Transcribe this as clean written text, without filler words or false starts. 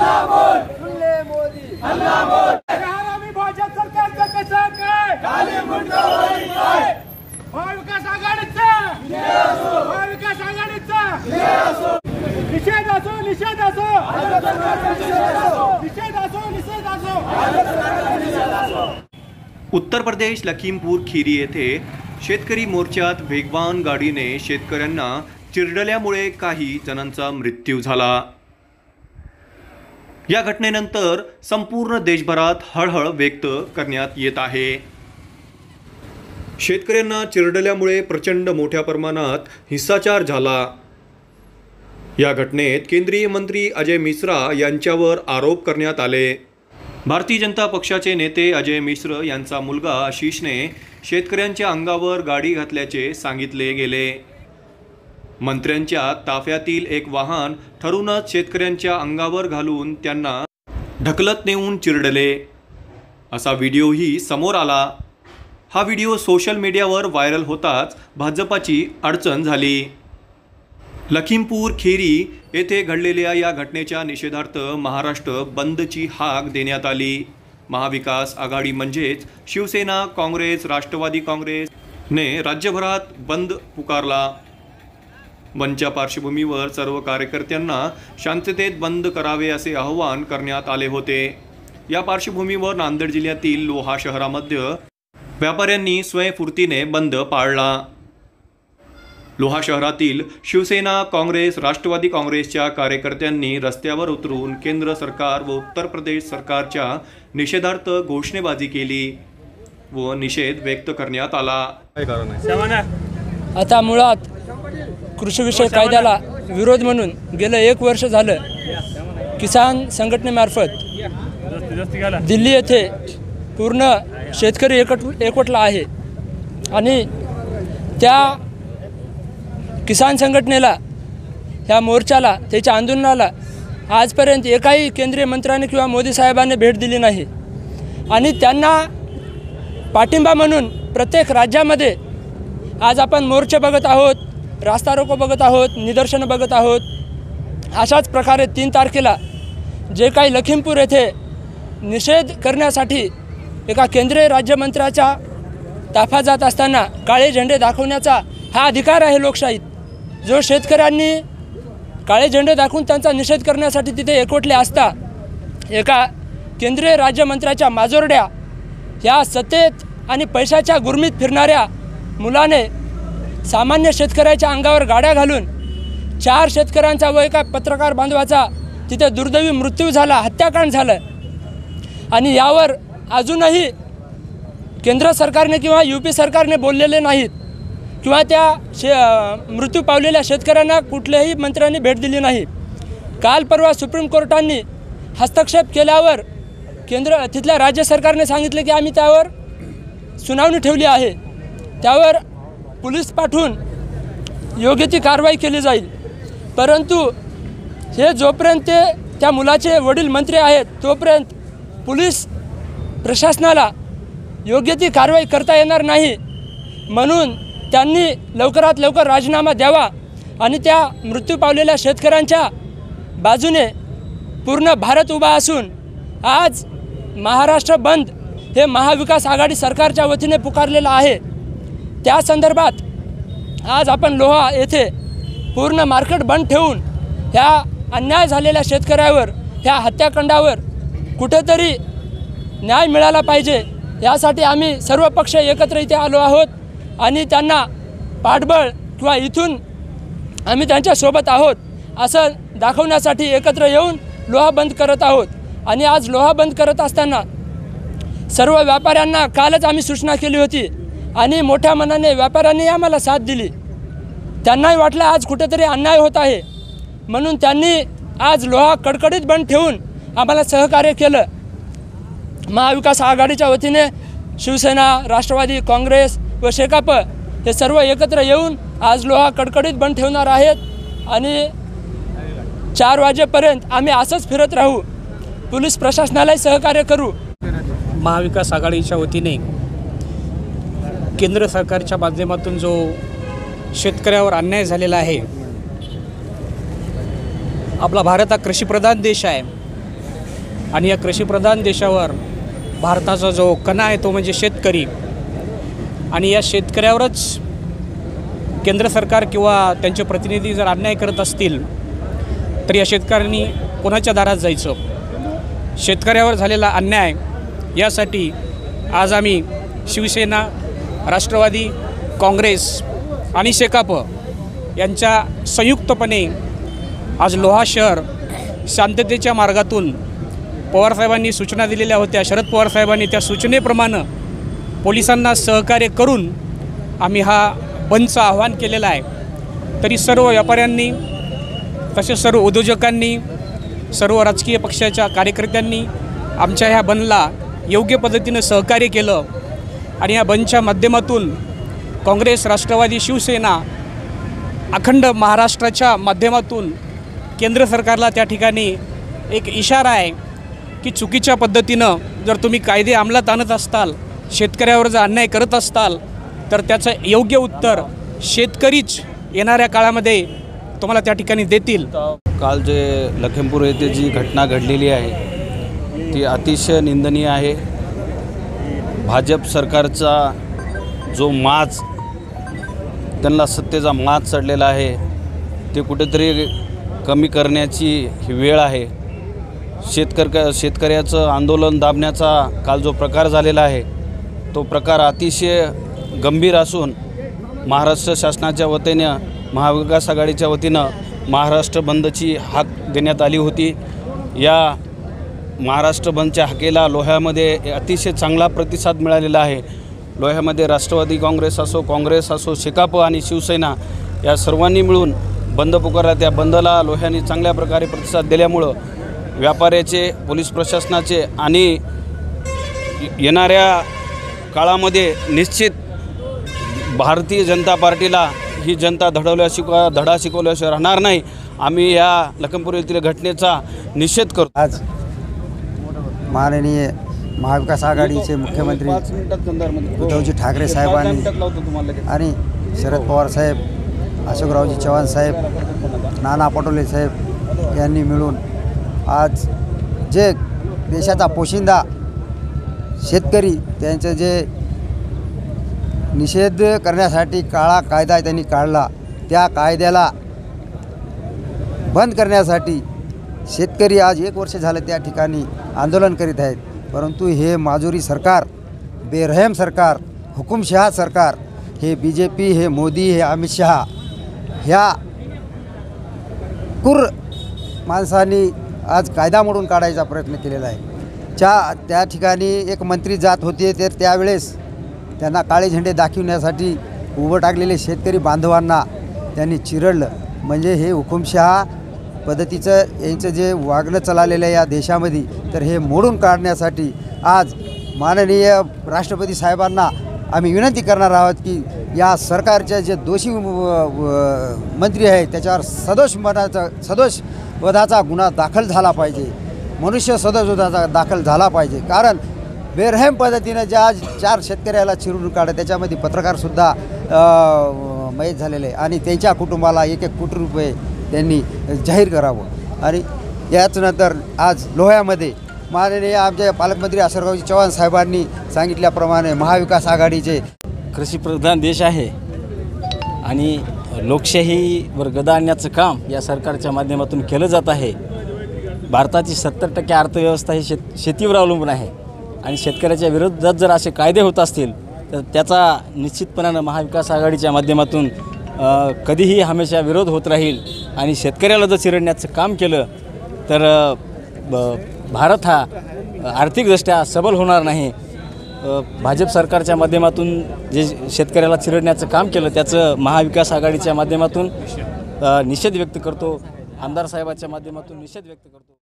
सुनले मोदी आम्ही भाजप सरकारचं कसं काय महाविकास आघाडीचा महाविकास आघाडीचा निषेध असो निषेध असो निषेध असो निषेध असो। उत्तर प्रदेश लखीमपूर खीरी येथे शेतकरी मोर्चात वेगवान गाडीने शेतकऱ्यांना चिरडल्यामुळे काही जणांचा मृत्यू झाला। या घटनेनंतर संपूर्ण देशभरात हळहळ व्यक्त करण्यात येत आहे। शेतकऱ्यांना चिरडल्यामुळे प्रचंड मोठ्या प्रमाणात हिंसाचार झाला। या घटनेत केंद्रीय मंत्री अजय मिश्रा यांच्यावर आरोप करण्यात आले। भारतीय जनता पक्षाचे नेते अजय मिश्र यांचा मुलगा आशिषने शेतकऱ्यांच्या अंगावर गाडी घातल्याचे सांगितले गेले। मंत्र्यांच्या ताफ्यातील एक वाहन ठरूनच शेतकऱ्यांच्या अंगावर घालून त्यांना ढकलत नेऊन चिरडले असा व्हिडिओही समोर आला। हा व्हिडिओ सोशल मीडियावर व्हायरल होताच भाजपाची अडचण झाली। लखीमपूर खीरी येथे घडलेल्या या घटनेच्या निषेधार्थ महाराष्ट्र बंदची हाक देण्यात आली। महाविकास आघाडी म्हणजेच शिवसेना, काँग्रेस, राष्ट्रवादी काँग्रेसने राज्यभरात बंद पुकारला। बंदच्या पार्श्वभूमीवर सर्व कार्यकर्त्यांना शांततेत बंद करावे असे आवाहन करण्यात आले होते। या पार्श्वभूमीवर नांदेड जिल्ह्यातील लोहा शहरामध्ये व्यापाऱ्यांनी स्वयंस्फूर्तीने बंद पाळला। लोहा शहरातील शिवसेना, काँग्रेस, राष्ट्रवादी काँग्रेसच्या कार्यकर्त्यांनी रस्त्यावर उतरून केंद्र सरकार व उत्तर प्रदेश सरकारच्या निषेधार्थ घोषणाबाजी केली व निषेध व्यक्त करण्यात आला। आता मुळात कृषीविषयक कायद्याला विरोध म्हणून गेलं 1 वर्ष झालं किसान संघटनेमार्फत दिल्ली येथे पूर्ण शेतकरी एकवटला आहे आणि त्या किसान संघटनेला, ह्या मोर्चाला, त्याच्या आंदोलनाला आजपर्यंत एकाही केंद्रीय मंत्र्याने किंवा मोदी साहेबांनी भेट दिली नाही आणि त्यांना पाठिंबा म्हणून प्रत्येक राज्यामध्ये आज आपण मोर्चे बघत आहोत, रास्ता रोको बघत आहोत, निदर्शनं बघत आहोत। अशाच प्रकारे 3 तारखेला जे काही लखीमपूर येथे निषेध करण्यासाठी एका केंद्रीय राज्यमंत्र्याचा ताफा जात असताना काळे झेंडे दाखवण्याचा हा अधिकार आहे लोकशाहीत। जो शेतकऱ्यांनी काळे झेंडे दाखवून त्यांचा निषेध करण्यासाठी तिथे एकवटले असता एका केंद्रीय राज्यमंत्र्याच्या माजोरड्या या सत्तेत आणि पैशाच्या गुरमीत फिरणाऱ्या मुलाने सामान्य शेतकऱ्याच्या अंगावर गाड्या घालून 4 शेतकऱ्यांचा व एका पत्रकार बांधवाचा तिथे दुर्दैवी मृत्यू झाला, हत्याकांड झालं आणि यावर अजूनही केंद्र सरकारने किंवा UP सरकारने बोललेले नाहीत किंवा त्या मृत्यू पावलेल्या शेतकऱ्यांना कुठल्याही मंत्र्यांनी भेट दिली नाही। काल परवा सुप्रीम कोर्टाने हस्तक्षेप केल्यावर तिथल्या राज्य सरकारने सांगितले की आम्ही त्यावर सुनावणी ठेवली आहे, त्यावर पोलीस पाठवून योग्य ती कारवाई केली जाईल। परंतु हे जोपर्यंत त्या मुलाचे वडील मंत्री आहेत तोपर्यंत पोलीस प्रशासनाला योग्य ती कारवाई करता येणार नाही। म्हणून त्यांनी लवकरात लवकर राजीनामा द्यावा आणि त्या मृत्यू पावलेल्या शेतकऱ्यांच्या बाजूने पूर्ण भारत उभा असून आज महाराष्ट्र बंद हे महाविकास आघाडी सरकारच्या वतीने पुकारलेलं आहे। त्या संदर्भात आज आपण लोहा येथे पूर्ण मार्केट बंद ठेवून ह्या अन्याय झालेल्या शेतकऱ्यावर, ह्या हत्याकांडावर कुठेतरी न्याय मिळाला पाहिजे यासाठी आम्ही सर्व पक्ष एकत्र इथे आलो आहोत आणि त्यांना पाठबळ किंवा इथून आम्ही त्यांच्यासोबत आहोत असं दाखवण्यासाठी एकत्र येऊन लोहा बंद करत आहोत। आणि आज लोहा बंद करत असताना सर्व व्यापाऱ्यांना कालच आम्ही सूचना केली होती आणि मोठ्या मनाने व्यापाऱ्यांनी आम्हाला साथ दिली। त्यांनाही वाटलं आज कुठेतरी अन्याय होत आहे म्हणून त्यांनी आज लोहा कडकडीत बंद ठेवून आम्हाला सहकार्य केलं। महाविकास आघाडीच्या वतीने शिवसेना, राष्ट्रवादी काँग्रेस व शेकाप हे सर्व एकत्र येऊन आज लोहा कडकडीत बंद ठेवणार आहेत आणि 4 वाजेपर्यंत आम्ही असंच फिरत राहू, पोलीस प्रशासनालाही सहकार्य करू। महाविकास आघाडीच्या वतीने केंद्र सरकारच्या माध्यमातून जो शेतकऱ्यावर अन्याय झालेला आहे, आपला भारत हा कृषीप्रधान देश आहे आणि या कृषीप्रधान देशावर भारताचा जो कणा आहे तो म्हणजे शेतकरी, आणि या शेतकऱ्यावरच केंद्र सरकार किंवा त्यांचे प्रतिनिधी जर अन्याय करत असतील तर या शेतकऱ्यांनी कोणाच्या दारात जायचं? शेतकऱ्यावर झालेला अन्याय यासाठी आज आम्ही शिवसेना, राष्ट्रवादी काँग्रेस आणि शेकाप यांच्या संयुक्तपणे आज लोहा शहर शांततेच्या मार्गातून पवारसाहेबांनी सूचना दिलेल्या होत्या. शरद पवारसाहेबांनी त्या सूचनेप्रमाणे पोलिसांना सहकार्य करून आम्ही हा बंदचं आव्हान केलेलं आहे. तरी सर्व व्यापाऱ्यांनी, तसेच सर्व उद्योजकांनी, सर्व राजकीय पक्षाच्या कार्यकर्त्यांनी आमच्या ह्या बंदला योग्य पद्धतीनं सहकार्य केलं आणि या बंदच्या माध्यमातून काँग्रेस, राष्ट्रवादी, शिवसेना अखंड महाराष्ट्राच्या माध्यमातून केंद्र सरकारला त्या ठिकाणी एक इशारा आहे की चुकीच्या पद्धतीनं जर तुम्ही कायदे अंमलात आणत असताल, शेतकऱ्यावर जर अन्याय करत असताल तर त्याचं योग्य उत्तर शेतकरीच येणाऱ्या काळामध्ये तुम्हाला त्या ठिकाणी देतील. काल जे लखीमपूर येथे जी घटना घडलेली आहे ती अतिशय निंदनीय आहे. भाजप सरकारचा जो माज, त्यांना सत्तेचा माज चढलेला आहे, ते कुठेतरी कमी करण्याची ही वेळ आहे. शेतकऱ्याचं आंदोलन दाबण्याचा काल जो प्रकार झालेला आहे तो प्रकार अतिशय गंभीर असून महाराष्ट्र शासनाच्या वतीनं, महाविकास आघाडीच्या वतीनं महाराष्ट्र बंदची हाक देण्यात आली होती. या महाराष्ट्र बंदच्या हाकेला लोह्यामध्ये अतिशय चांगला प्रतिसाद मिळालेला आहे. लोह्यामध्ये राष्ट्रवादी काँग्रेस असो, शेकाप आणि शिवसेना या सर्वांनी मिळून बंद पुकारला. त्या बंदला लोह्याने चांगल्या प्रकारे प्रतिसाद दिल्यामुळं व्यापाऱ्याचे, पोलीस प्रशासनाचे आणि येणाऱ्या काळामध्ये निश्चित भारतीय जनता पार्टीला ही जनता धडा शिकवल्याशिवाय राहणार नाही. आम्ही या लखीमपूर येथील घटनेचा निषेध करतो. आज माननीय महाविकास आघाडीचे मुख्यमंत्री उद्धवजी ठाकरे साहेबांनी आणि शरद पवार साहेब, अशोकरावजी चव्हाण साहेब, नाना पटोले साहेब यांनी मिळून आज जे देशाचा पोशिंदा शेतकरी, त्यांचं जे निषेध करण्यासाठी काळा कायदा त्यांनी काढला, त्या कायद्याला बंद करण्यासाठी शेतकरी आज 1 वर्ष झालं त्या ठिकाणी आंदोलन करीत आहेत. परंतु हे माजुरी सरकार, बेरहम सरकार, हुकुमशहा सरकार, हे BJP, हे मोदी, हे अमित शहा, ह्या कुर माणसांनी आज कायदा मोडून काढायचा प्रयत्न केलेला आहे. त्या ठिकाणी एक मंत्री जात होते, तर त्यावेळेस त्यांना काळे झेंडे दाखवण्यासाठी उभं टाकलेले शेतकरी बांधवांना त्यांनी चिरडलं. म्हणजे हे हुकुमशहा पद्धतीचं यांचं जे वागणं चाललेलं आहे या देशामध्ये, तर हे मोडून काढण्यासाठी आज माननीय राष्ट्रपती साहेबांना आम्ही विनंती करणार आहोत की या सरकारचे जे दोषी मंत्री आहेत त्याच्यावर सदोष वधाचा गुन्हा दाखल झाला पाहिजे, मनुष्य सदोष वधाचा दाखल झाला पाहिजे. कारण बेरहम पद्धतीनं ज्या आज 4 शेतकऱ्याला चिरून काढत, त्याच्यामध्ये पत्रकारसुद्धा मयत झालेले आहे आणि त्यांच्या कुटुंबाला 1-1 कोटी रुपये त्यांनी जाहीर करावं. आणि याच नंतर आज लोह्यामध्ये माननीय आमचे पालकमंत्री अशोकरावजी चव्हाण साहेबांनी सांगितल्याप्रमाणे महाविकास आघाडीचे कृषीप्रधान देश आहे आणि लोकशाहीवर गदा आणण्याचं काम या सरकारच्या माध्यमातून केलं जात आहे. भारताची 70% अर्थव्यवस्था ही शेतीवर अवलंबून आहे आणि शेतकऱ्याच्या विरोधात जर असे कायदे होत असतील तर त्याचा निश्चितपणानं महाविकास आघाडीच्या माध्यमातून कधीही हमेशा विरोध होत राहील. आणि शेतकऱ्याला जर चिरडण्याचं काम केलं तर भारत हा आर्थिकदृष्ट्या सबल होणार नाही. भाजप सरकारच्या माध्यमातून जे शेतकऱ्याला चिरडण्याचं काम केलं त्याचं महाविकास आघाडीच्या माध्यमातून निषेध व्यक्त करतो. आमदार साहेबाच्या माध्यमातून निषेध व्यक्त करतो.